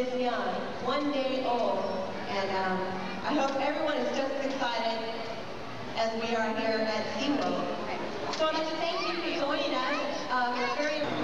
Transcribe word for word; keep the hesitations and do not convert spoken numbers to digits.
this young, one day old, and um, I hope everyone is just as excited as we are here at SeaWorld. So I'd like to thank you for joining us. Uh, we're very